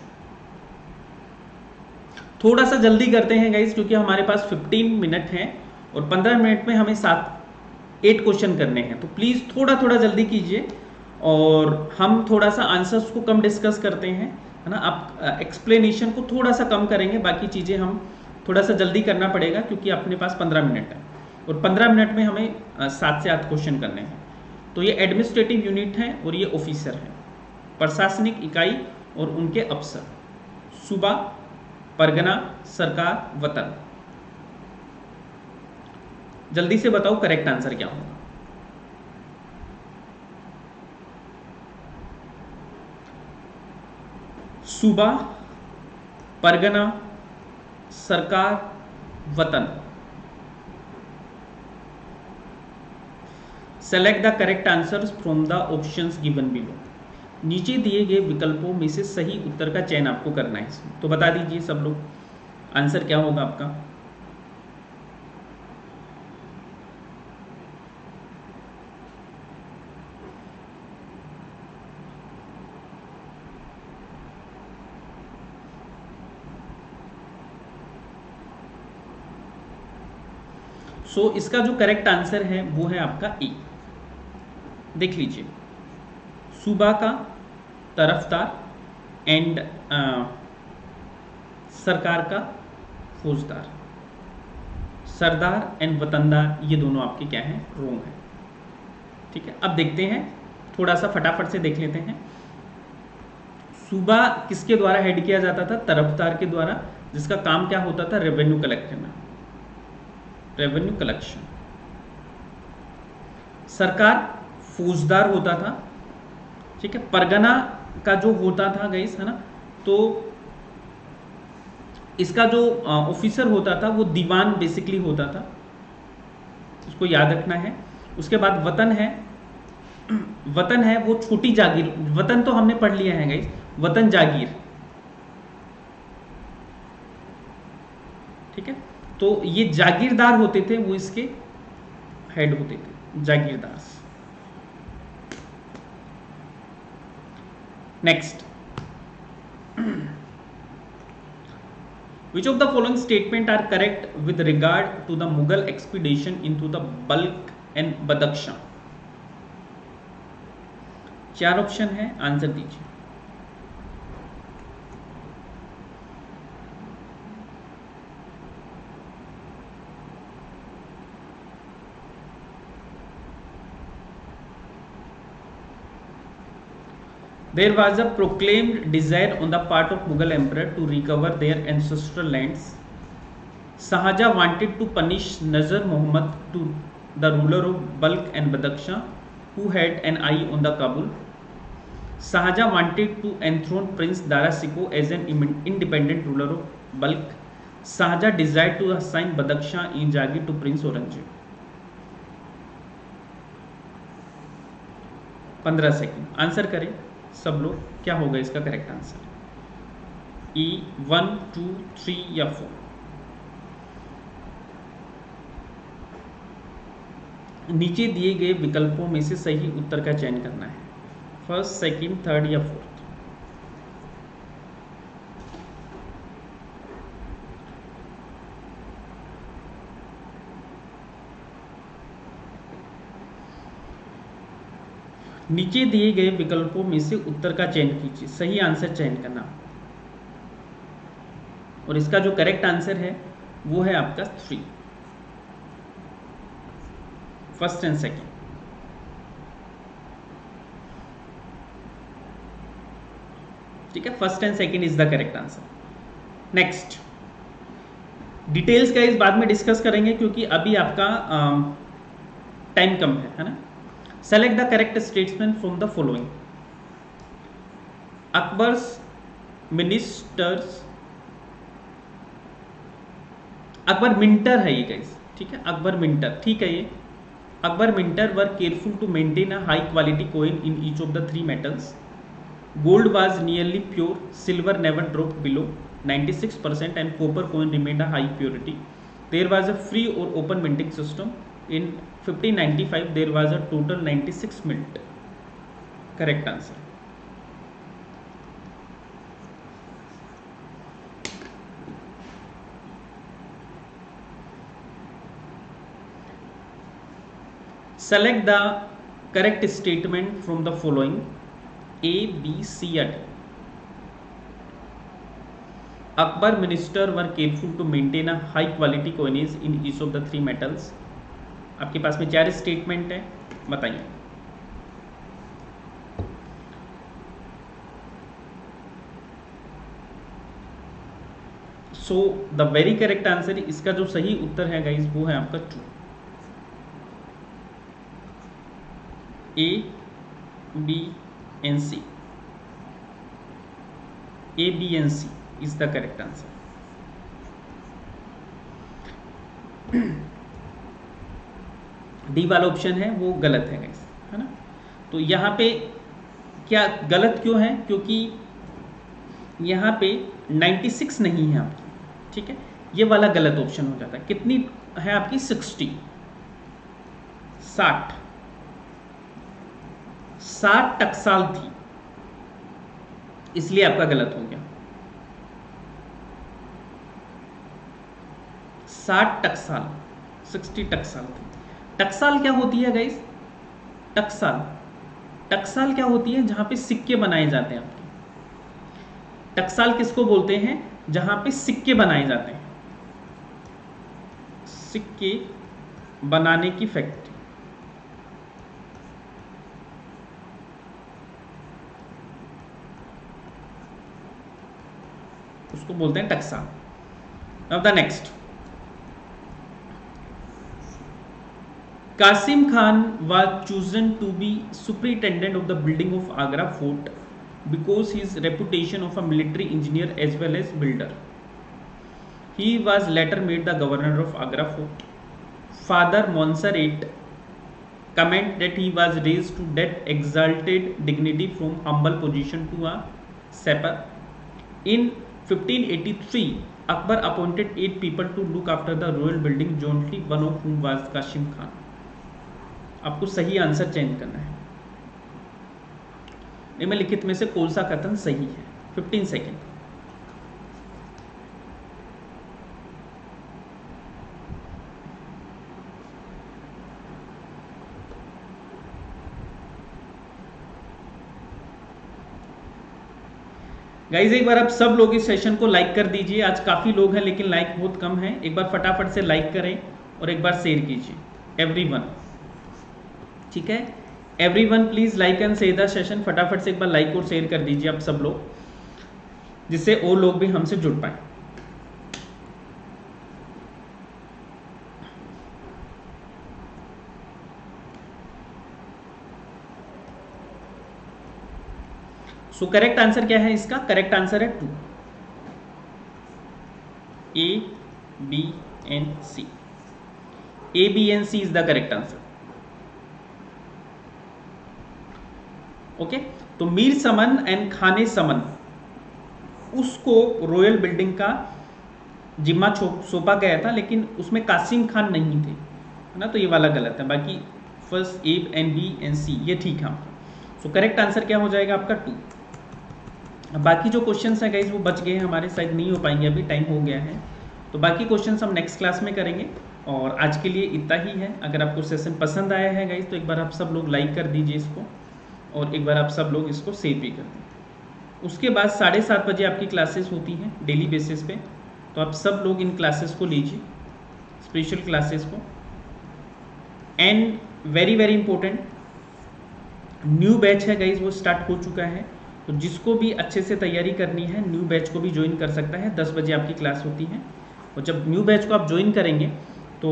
थोड़ा सा जल्दी करते हैं गाइस, क्योंकि हमारे पास फिफ्टीन मिनट हैं और पंद्रह मिनट में हमें सात एट क्वेश्चन करने हैं, तो प्लीज़ थोड़ा थोड़ा जल्दी कीजिए और हम थोड़ा सा आंसर्स को कम डिस्कस करते हैं, है ना। आप एक्सप्लेनेशन को थोड़ा सा कम करेंगे, बाकी चीज़ें हम थोड़ा सा जल्दी करना पड़ेगा क्योंकि अपने पास पंद्रह मिनट है और पंद्रह मिनट में हमें सात से आठ क्वेश्चन करने हैं। तो ये एडमिनिस्ट्रेटिव यूनिट है और ये ऑफिसर है, प्रशासनिक इकाई और उनके अफसर, सूबा, परगना, सरकार, वतन। जल्दी से बताओ करेक्ट आंसर क्या होगा। सूबा, pargana, sarkar, watan. Select the correct answers from the options given below. नीचे दिए गए विकल्पों में से सही उत्तर का चयन आपको करना है। तो बता दीजिए सब लोग, आंसर क्या होगा आपका। सो so, इसका जो करेक्ट आंसर है वो है आपका ए। देख लीजिए, सूबा का तरफदार एंड सरकार का फौजदार, सरदार एंड वतनदार, ये दोनों आपके क्या हैं, रोंग है। ठीक है, अब देखते हैं, थोड़ा सा फटाफट से देख लेते हैं। सूबा किसके द्वारा हेड किया जाता था? तरफदार के द्वारा, जिसका काम क्या होता था, रेवेन्यू कलेक्ट करना, रेवेन्यू कलेक्शन। सरकार फौजदार होता था। ठीक है, परगना का जो होता था गाइस, है ना, तो इसका जो ऑफिसर होता था वो दीवान बेसिकली होता था, इसको याद रखना है। उसके बाद वतन है, वतन है वो छोटी जागीर, वतन तो हमने पढ़ लिया है गाइस, वतन जागीर। ठीक है, तो ये जागीरदार होते थे, वो इसके हेड होते थे, जागीरदार। Next, Which of the following statement are correct with regard to the Mughal expedition into the Balkh and Badakhshan? चार ऑप्शन है, आंसर दीजिए। There was a proclaimed desire on the part of Mughal emperor to recover their ancestral lands. Shahjahan wanted to punish Nazar Muhammad, to the ruler of Balkh and Badakhshan, who had an eye on the Kabul. Shahjahan wanted to enthrone Prince Dara Shikoh as an independent ruler of Balkh. Shahjahan desired to assign Badakhshan in Jagir to Prince Aurangzeb. पंद्रह second, answer करें सब लोग, क्या होगा इसका correct answer? E, one, two, three या four? नीचे दिए गए विकल्पों में से सही उत्तर का चयन करना है, फर्स्ट, सेकंड, थर्ड या फोर्थ। नीचे दिए गए विकल्पों में से उत्तर का चयन कीजिए, सही आंसर चयन करना। और इसका जो करेक्ट आंसर है वो है आपका थ्री, फर्स्ट एंड सेकंड। ठीक है, first and second is the correct answer. Next, details का इस बाद में डिस्कस करेंगे क्योंकि अभी आपका टाइम कम है, है ना। Select the correct statement from the following. Akbar's ministers, Akbar minter है ये गाइस, ठीक है, अकबर मिंटर, ठीक है। ये Akbar minter were careful to maintain a high quality coin in each of the three metals. Gold was nearly pure, silver never dropped below ninety-six percent and copper coin remained a high purity. There was a free or open minting system. In fifteen ninety-five there was a total ninety-six mint. Correct answer. Select the correct statement from the following. A, B, C or D. Akbar minister were careful to maintain a high quality coinage in each of the three metals. आपके पास में चार statement है, बताइए। So the very correct answer, इसका जो सही उत्तर है गाइस वो है आपका two, A, B and C. A, B and C is the correct answer. D वाला ऑप्शन है वो गलत है गाइस, है ना। तो यहाँ पे क्या गलत क्यों है? क्योंकि यहाँ पे छियानवे नहीं है आपकी, ठीक है, ये वाला गलत ऑप्शन हो जाता है। कितनी है आपकी? साठ, साठ साठ टकसाल थी, इसलिए आपका गलत हो गया। साठ टकसाल, साठ टकसाल थी। टकसाल क्या होती है गाइस? टकसाल टकसाल क्या होती है? जहां पे सिक्के बनाए जाते हैं आपके। टकसाल किसको बोलते हैं? जहां पे सिक्के बनाए जाते हैं, सिक्के बनाने की फैक्ट्री, उसको बोलते हैं टकसाल। Now the next, Qasim Khan was chosen to be superintendent of the building of Agra fort because his reputation of a military engineer as well as builder. He was later made the governor of Agra fort. Father Montserrat comment that he was raised to that exalted dignity from humble position to a shepherd. In fifteen eighty-three, Akbar appointed eight people to look after the royal building jointly, one of whom was Qasim Khan. आपको सही answer change करना है। निम्नलिखित में से कौन सा कथन सही है? पंद्रह सेकेंड। गाइज एक बार आप सब लोग इस सेशन को लाइक कर दीजिए। आज काफ़ी लोग हैं लेकिन लाइक बहुत कम है। एक बार फटाफट से लाइक करें और एक बार शेयर कीजिए एवरीवन, ठीक है। Everyone please like and share the session. फटाफट से एक बार लाइक और शेयर कर दीजिए आप सब लोग, जिससे और लोग भी हमसे जुड़ पाए। सो करेक्ट आंसर क्या है इसका? करेक्ट आंसर है two, A B and C. A B and C is the correct answer. Okay, तो मीर समन एंड खाने समन, उसको रॉयल बिल्डिंग का जिम्मा सौंपा गया था, लेकिन उसमें कासिम खान नहीं थे, है ना, तो ये वाला गलत है। बाकी first A and B and C ये ठीक है। सो करेक्ट आंसर क्या हो जाएगा आपका? टू। बाकी जो क्वेश्चंस हैं गाइज वो बच गए हैं हमारे, शायद नहीं हो पाएंगे, अभी टाइम हो गया है। तो बाकी क्वेश्चंस हम नेक्स्ट क्लास में करेंगे, और आज के लिए इतना ही है। अगर आपको सेशन पसंद आया है गाइज तो एक बार आप सब लोग लाइक कर दीजिए इसको, और एक बार आप सब लोग इसको सेव भी कर दें। उसके बाद साढ़े सात बजे आपकी क्लासेस होती हैं डेली बेसिस पे, तो आप सब लोग इन क्लासेस को लीजिए, स्पेशल क्लासेस को। And very very important, new batch है गाइज वो स्टार्ट हो चुका है, तो जिसको भी अच्छे से तैयारी करनी है न्यू बैच को भी ज्वाइन कर सकता है। दस बजे आपकी क्लास होती है, और जब न्यू बैच को आप ज्वाइन करेंगे तो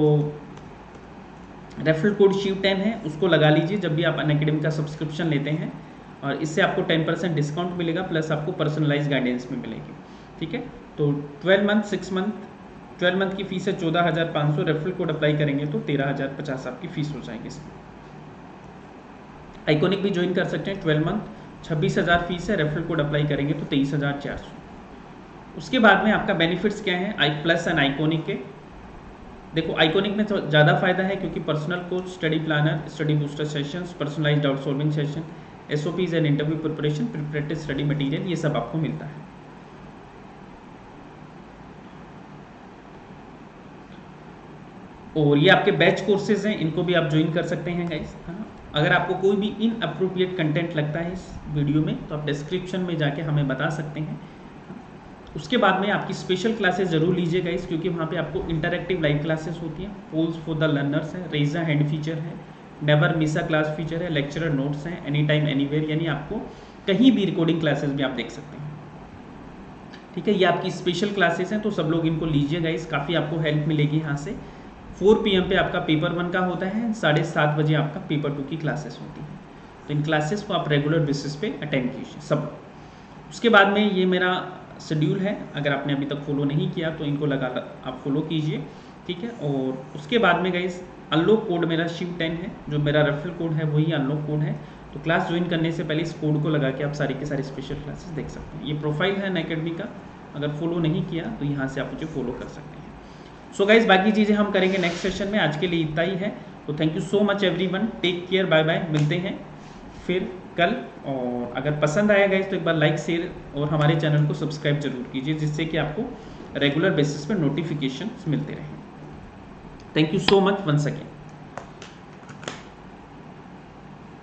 रेफरल कोड शिव टेन है, उसको लगा लीजिए जब भी आप अनअकैडमी का सब्सक्रिप्शन लेते हैं, और इससे आपको टेन परसेंट डिस्काउंट मिलेगा, प्लस आपको पर्सनलाइज गाइडेंस में मिलेगी, ठीक है। तो twelve month six month twelve month की फीस है चौदह हज़ार पाँच सौ, रेफरल कोड अप्लाई करेंगे तो तेरह हज़ार पचास आपकी फीस हो जाएगी इसमें। आइकॉनिक भी ज्वाइन कर सकते हैं, ट्वेल्व मंथ छब्बीस हज़ार फीस है, रेफरल कोड अप्लाई करेंगे तो तेईस हज़ार चार सौ। उसके बाद में आपका बेनिफिट्स क्या है आई प्लस एंड आइकॉनिक के? देखो आइकॉनिक में तो ज़्यादा फायदा है, क्योंकि personal coach, study planner, study booster sessions, personalised doubt solving session, SOPs and interview preparation, preparative study material, ये सब आपको मिलता है। और ये आपके बैच कोर्सेज हैं, इनको भी आप ज्वाइन कर सकते हैं गाइस, है ना। अगर आपको कोई भी इनअप्रोप्रिएट कंटेंट लगता है इस वीडियो में तो आप डिस्क्रिप्शन में जाके हमें बता सकते हैं। उसके बाद में आपकी स्पेशल क्लासेस जरूर लीजिए गाइस, क्योंकि वहाँ पे आपको इंटरैक्टिव लाइव क्लासेस होती हैं, पोल्स फॉर द लर्नर्स है, रेज अ हैंड फीचर है, never miss a class feature है, लेक्चरर नोट्स हैं, एनी टाइम एनीवेयर, यानी आपको कहीं भी रिकॉर्डिंग क्लासेस भी आप देख सकते हैं, ठीक है। ये आपकी स्पेशल क्लासेस हैं, तो सब लोग इनको लीजिए गाइस, काफ़ी आपको हेल्प मिलेगी यहाँ से। फोर पी एम पे आपका पेपर वन का होता है, साढ़े सात बजे आपका पेपर टू की क्लासेस होती है, तो इन क्लासेस को आप रेगुलर बेसिस पे अटेंड कीजिए सब। उसके बाद में ये मेरा शेड्यूल है, अगर आपने अभी तक फॉलो नहीं किया तो इनको लगा आप फॉलो कीजिए, ठीक है। और उसके बाद में गाइस अनलॉक कोड मेरा शिव टेन है, जो मेरा रेफरल कोड है वही अनलॉक कोड है, तो क्लास ज्वाइन करने से पहले इस कोड को लगा के आप सारी के सारी स्पेशल क्लासेस देख सकते हैं। ये प्रोफाइल है अनअकैडमी का, अगर फॉलो नहीं किया तो यहाँ से आप मुझे फॉलो कर सकते हैं। सो so गाइज बाकी चीज़ें हम करेंगे नेक्स्ट सेशन में, आज के लिए इतना ही है। तो thank you so much everyone, take care, bye bye, मिलते हैं फिर कल। और अगर पसंद आया गाइज तो एक बार लाइक शेयर और हमारे चैनल को सब्सक्राइब जरूर कीजिए, जिससे कि आपको रेगुलर बेसिस पर नोटिफिकेशन मिलते रहें। Thank you so much once again.